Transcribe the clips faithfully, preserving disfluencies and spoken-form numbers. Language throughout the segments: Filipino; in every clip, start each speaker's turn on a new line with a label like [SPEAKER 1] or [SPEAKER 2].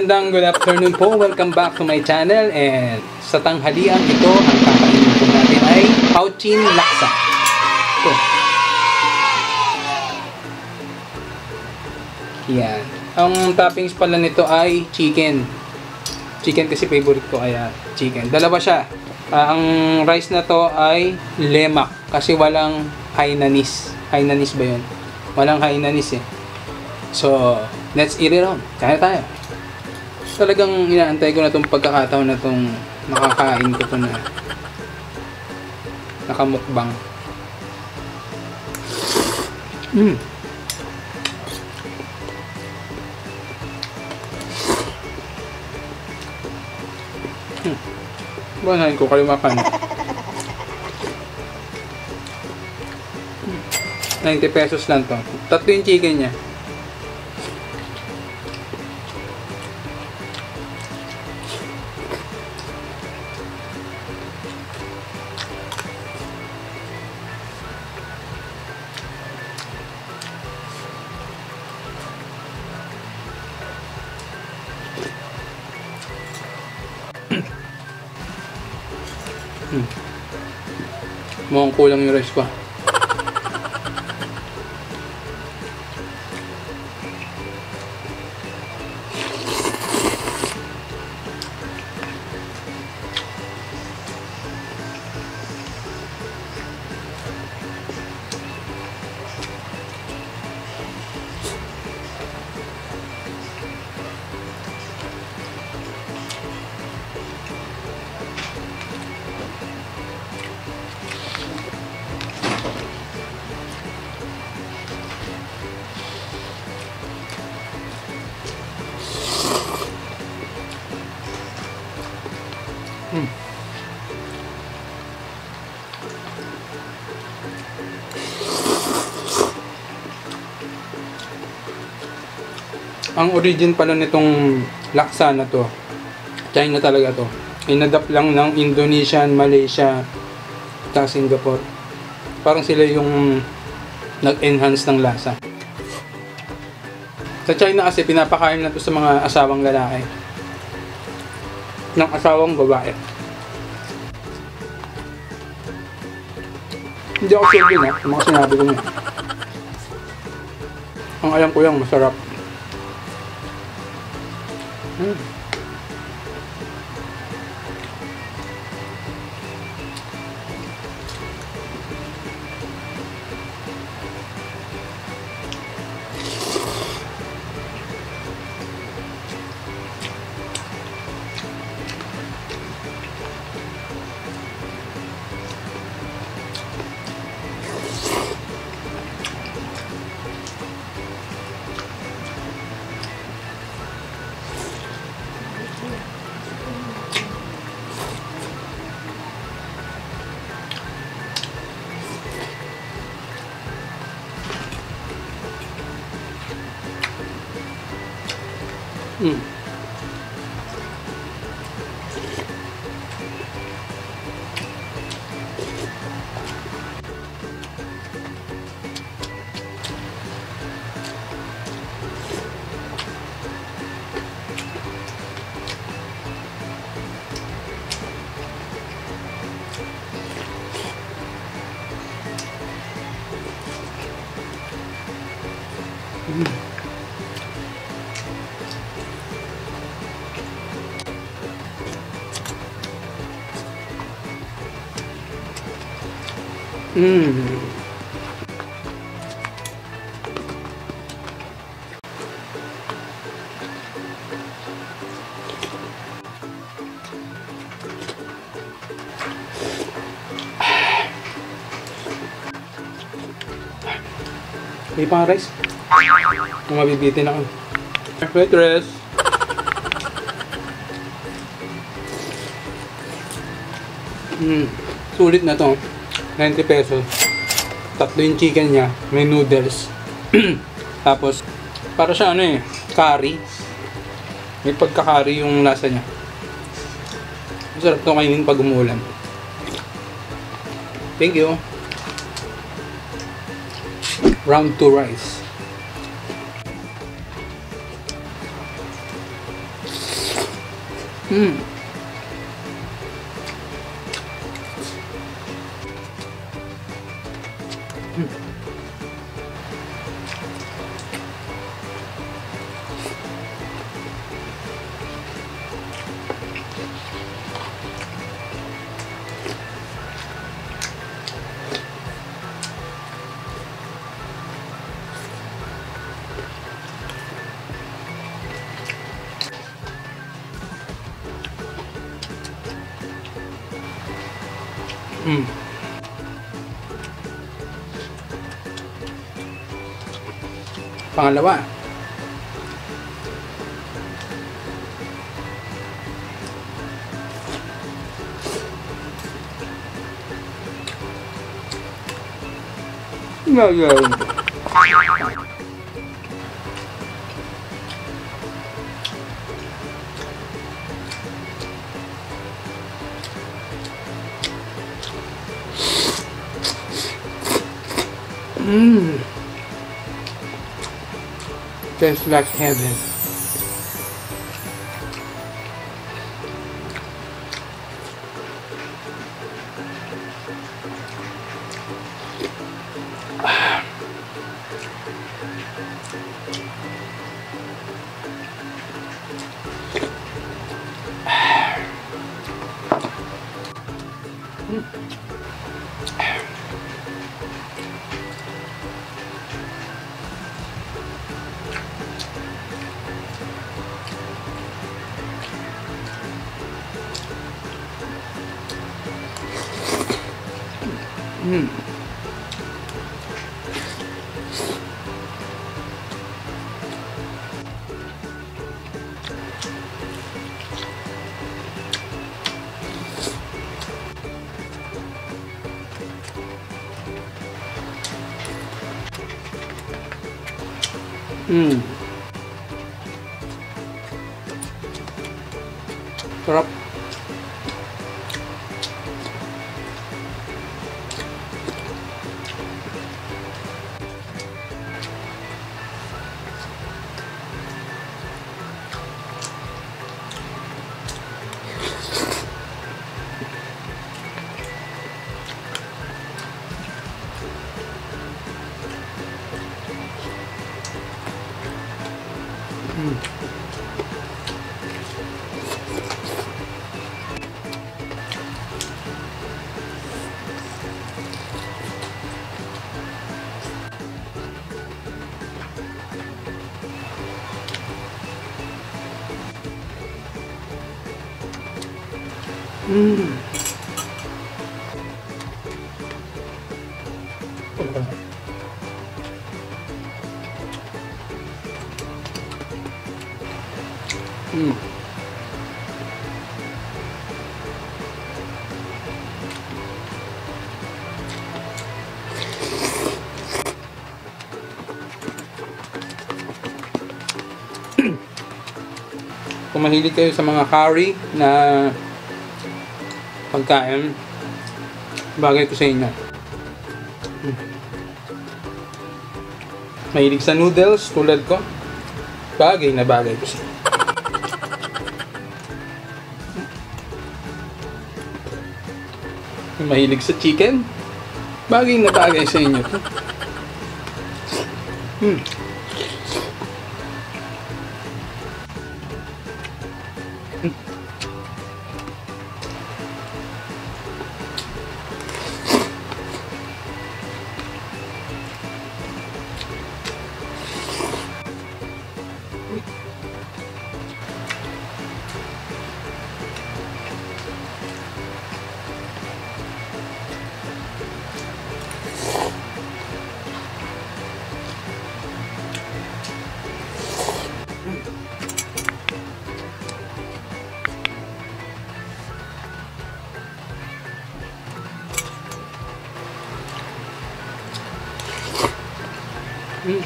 [SPEAKER 1] Magandang good afternoon po. Welcome back to my channel. And sa tanghalian ito, ang kakainin po natin ay Pouchin Laksa. Ito. Yan. Ang toppings pala nito ay chicken. Chicken kasi favorite ko, kaya chicken. Dalawa siya. Uh, ang rice na to ay lemak kasi walang Hainanese. Hainanese ba yun? Walang Hainanese eh. So, let's eat it on. Kaya tayo. Talagang inaantay ko na itong pagkakataon na itong makakain ko ito na nakamukbang. Mm. Hmm. Banahin ko kayo makan. ninety pesos lang to. Tatlo yung chicken niya. Hmm. Mukhang kulang yung rice pa. Hmm. Ang origin pala nitong laksa na to, China talaga to. Inadapt lang ng Indonesian, Malaysia, at Singapore. Parang sila yung nag-enhance ng lasa. Sa China kasi pinapakain na to sa mga asawang lalaki ng asawang babae. Hindi ako sure din ha, yung mga sinabi ko niya. Ang alam ko lang, masarap. Hmm. Hmm. Hmm. Mm. May pang rice. Kung mabibitin ako. Wait, rice. Mm. Sulit na to. ninety pesos. Tatlo yung chicken niya. May noodles. Tapos, para siya ano eh, curry. May pagka-curry yung lasa niya. Masarap to kainin pag umulan. Thank you. Round two rice. Hmm. Hmm. Hmm. Pangalawa. Ngayon. Mmm. Tastes like heaven. Mm. Mm. Sarap. Mm. Mm. Mm. Kung mahilig kayo sa mga curry na pagkain, bagay ko sa inyo. Mm. Mahilig sa noodles tulad ko, bagay na bagay ko sa inyo. Mahilig sa chicken, bagay na bagay sa inyo to. Hmm. Mm.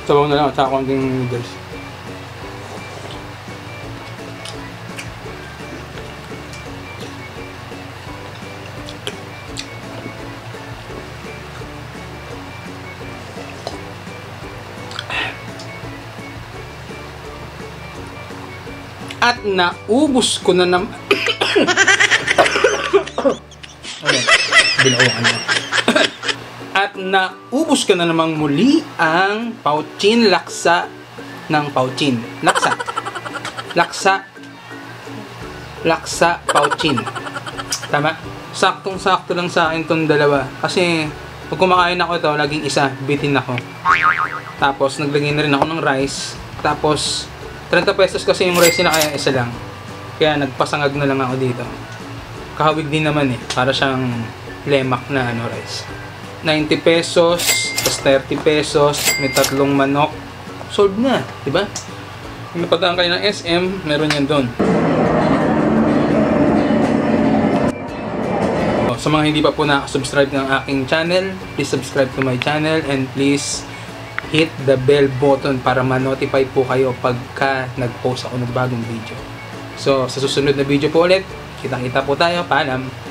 [SPEAKER 1] Sabaw na lang at saka konting noodles. At naubos ko na naman. Okay, binawakan na. At naubos ko na namang muli ang Pouchin laksa ng Pouchin. Laksa. Laksa. Laksa Pouchin. Tama? Saktong-sakto lang sa akin tong dalawa. Kasi pag kumakain ako ito, laging isa, bitin ako. Tapos naglagay na rin ako ng rice. Tapos thirty pesos kasi yung rice nila, kaya isa lang. Kaya nagpasangag na lang ako dito. Kahawig din naman eh. Para siyang lemak na ano, rice. ninety pesos, plus thirty pesos, may tatlong manok. Solved na, di ba? Kung napadaan kayo ng S M, meron yan doon. Sa mga hindi pa po nakasubscribe ng aking channel, please subscribe to my channel and please hit the bell button para ma-notify po kayo pagka nag-post ako ng bagong video. So, sa susunod na video po ulit, kitang-kita po tayo. Paalam!